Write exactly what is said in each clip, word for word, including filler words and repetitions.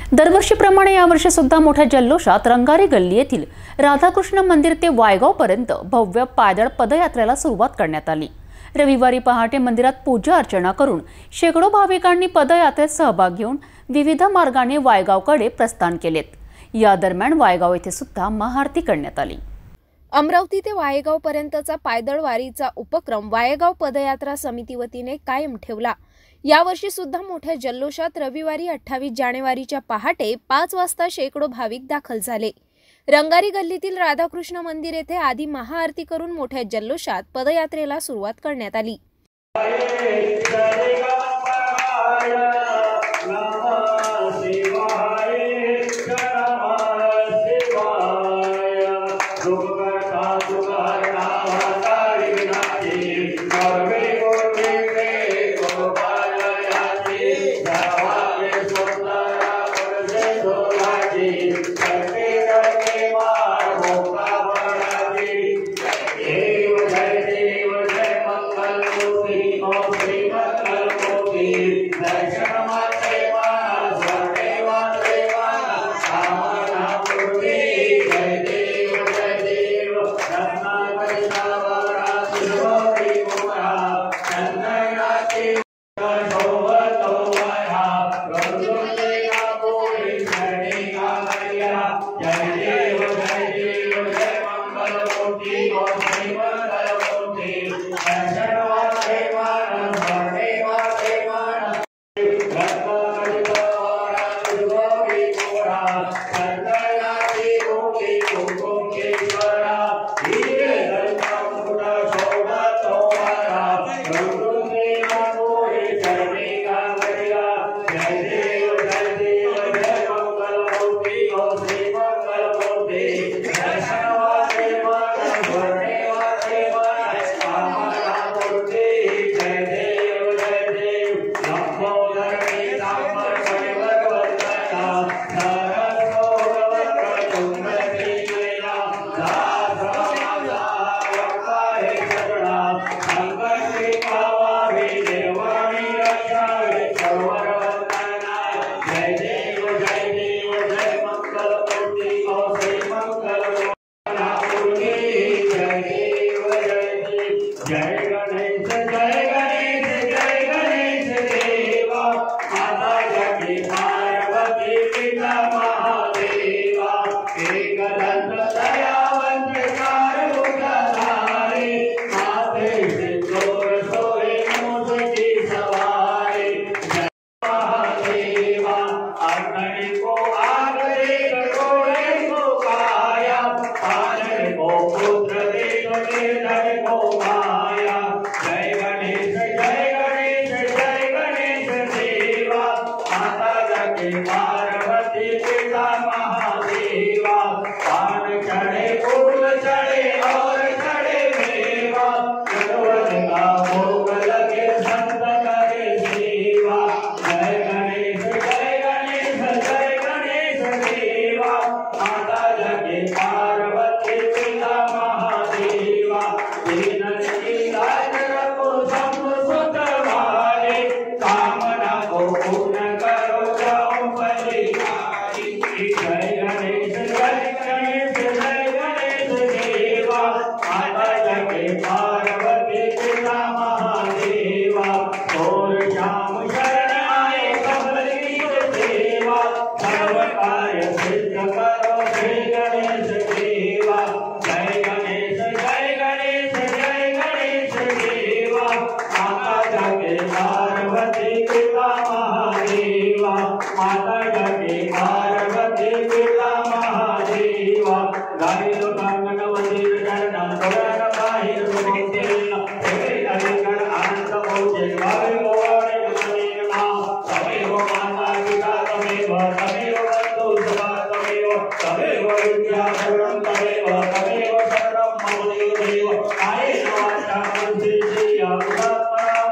दरवर्षीप्रमाणे यावर्षी सुद्धा मोठ्या जल्लोषात रंगारी गल्ली येथील राधाकृष्ण मंदिर ते वायगाव पर्यंत भव्य पायदळ पदयात्रेला सुरुवात करण्यात आली। रविवारी पहाटे मंदिरात पूजा अर्चना करून शेकडो भाविकांनी पदयात्रेत सहभाग घेऊन विविध मार्गाने वायगावकडे प्रस्थान केलेत। या दरम्यान वायगाव येथे सुद्धा महाआरती करण्यात आली। अमरावती ते वायगाव पर्यंतचा पायदळ वारीचा उपक्रम वायगाव पदयात्रा समिती वतीने कायम ठेवला। यावर्षी सुद्धा मोठ्या जल्लोषात रविवारी अठ्ठावीस जानेवारीच्या पहाटे पाच वाजता शेकडो भाविक दाखल झाले। रंगारी गल्लीतील राधाकृष्ण मंदिर येथे आधी महाआरती करून मोठ्या जल्लोषात पदयात्रेला सुरुवात करण्यात आली।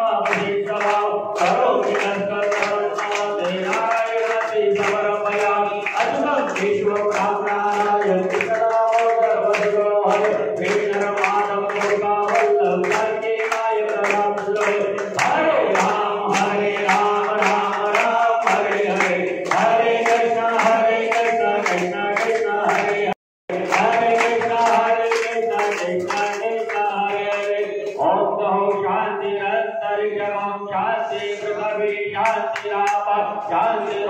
करो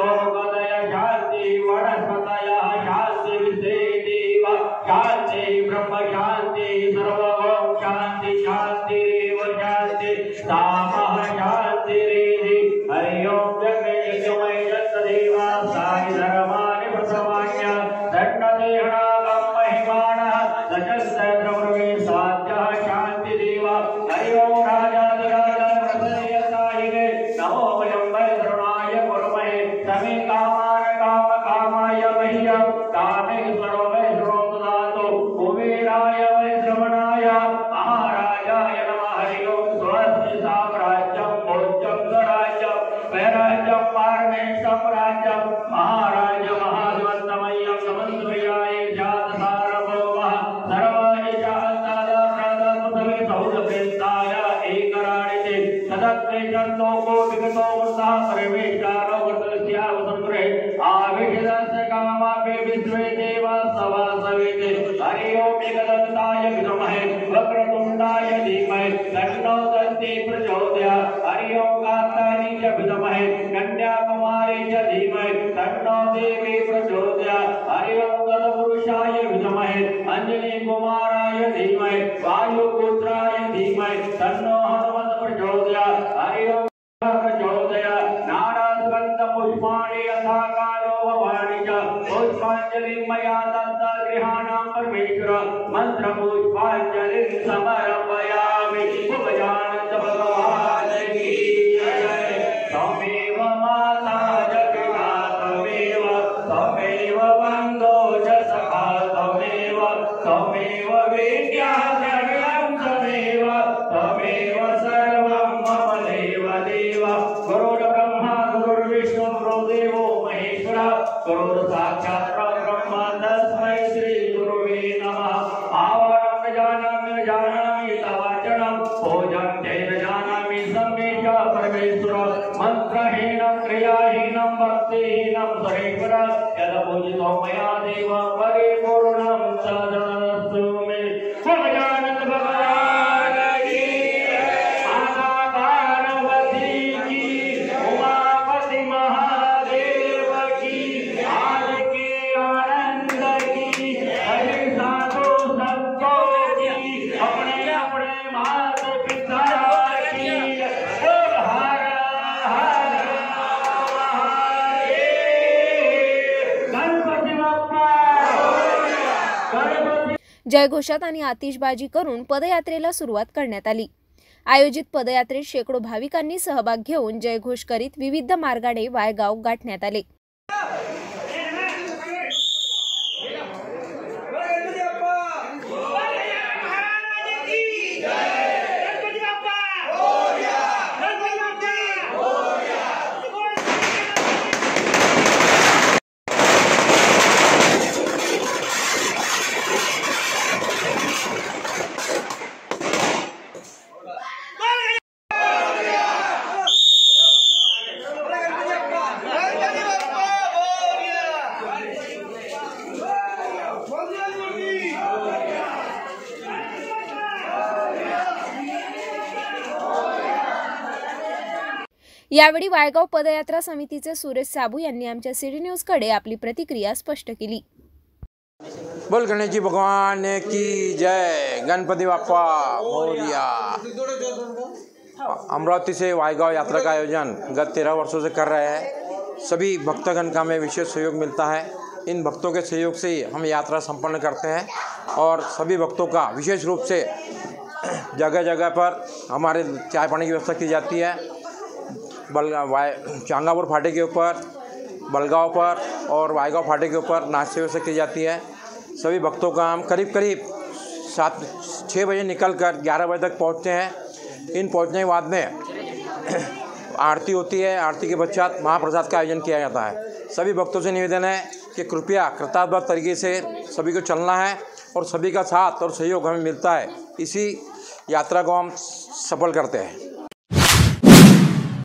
सर्वोपदय शांति वनस्पतय शांति विश्वेदेव शांति ब्रह्म शांति सर्व ओम शांति शांति रेव शांति सामः शांति रेधि हरि ओम जगमे यज्ञमय जगदेवा साई धर्मानि प्रसवान्य दण्डदेहनागम महिमानः दशस्त्रव्रवे साध्यः शांति देवा हरि ओम राजाधिराज प्रसन्न साहिने नमो वयं वैतरुणाय कुर्महे समे कामान काम कामाय मह्यं कामेश्वरो वैश्वरो ददातु कुबेराय वैश्रवणाय महाराजाय नमः हरि ओम स्वस्ति साम्राज्यं भोज्यं स्वराज्यं वैराज्यं पारमेशं राज्यं महाराज महादेवन्तमय्यं समन्वयाय जात सार्वभौमः सर्वाणि जातादा प्रदमुदमे सौदपेताय एकराणिते सदत्वेषन्तो को विगतो वृथा परमेशारो वृतस्या वसुन्द्रे आविषदस्य कामापि विश्वे देवा सवा सवेते हरि ओम एकदन्ताय विद्महे वक्रतुण्डाय धीमहि तन्नो दन्ति प्रचोदयात् हरि ओम कात्यायनी च विद्महे कन्याकुमारी च धीमहि तन्नो देवी प्रचोदयात् हरि ओम तत्पुरुषाय विद्महे अंजनी कुमाराय धीमहि वायुपुत्राय धीमहि तन्नो हनुमत् प्रचोदयात् हरि ओम प्रचोदयात् नानास्कन्द पुष्पाणि यथा कालो भवानि च पुष्पाञ्जलिं मया दत्ता गृहाणां परमेश्वर मंत्र पुष्पाञ्जलिं समर्पयामि उपजानन्द भगवान् की जय त्वमेव माता जगता त्वमेव त्वमेव बन्धो च सखा त्वमेव त्वमेव विद्या सर्वं त्वमेव त्वमेव सर्वं मम देव देव गुरुर्ब्रह्मा गुरुर्विष्णु गुरुर्देवो महेश्वर गुरुर्साक्षात् परब्रह्म तस्मै श्री गुरुवे नमः आवाहनं न जानामि न जानामि तवाचनं भोजनं तेन जानामि सम्यक् परमेश्वर मंत्रहीनं क्रियाहीनं भक्तिहीनं सरेश्वर यदपूजितो मया देव परिपूर्णं तदस्तु मे भगवानंद भगवान की माता पार्वती की उमापति महादेव की आज के आनंद की हरि साधु संतों की अपने अपने माता पिता की बोल हर हर महादेव गणपति बाप्पा गणपति जयघोषात आणि आतिषबाजी करून पदयात्रेला सुरुवात करण्यात आली। आयोजित पदयात्रेत शेकडो भाविकांनी सहभाग घेऊन जयघोष करीत विविध मार्गाने वायगाव गाठण्यात आले। यावेळी वायगाव पदयात्रा समितीचे सुरेश साबू यांनी आमच्या सिटी न्यूज कडे आपली प्रतिक्रिया स्पष्ट केली। बोल गणेश जी भगवान की जय, गणपति बाप्पा मोरया। अमरावती से वायगाव यात्रा का आयोजन गत तेरह वर्षों से कर रहे हैं। सभी भक्तगण का हमें विशेष सहयोग मिलता है। इन भक्तों के सहयोग से ही हम यात्रा संपन्न करते हैं और सभी भक्तों का विशेष रूप से जगह जगह पर हमारे चाय पानी की व्यवस्था की जाती है। बल वाय चांगापुर फाटे के ऊपर, बलगांव पर और वायगांव फाटे के ऊपर नाश्ते व्यवस्था की जाती है। सभी भक्तों का हम करीब करीब सात छः बजे निकल कर ग्यारह बजे तक पहुँचते हैं। इन पहुँचने के बाद में आरती होती है। आरती के पश्चात महाप्रसाद का आयोजन किया जाता है। सभी भक्तों से निवेदन है कि कृपया कृतज्ञ तरीके से सभी को चलना है और सभी का साथ और सहयोग हमें मिलता है। इसी यात्रा को हम सफल करते हैं।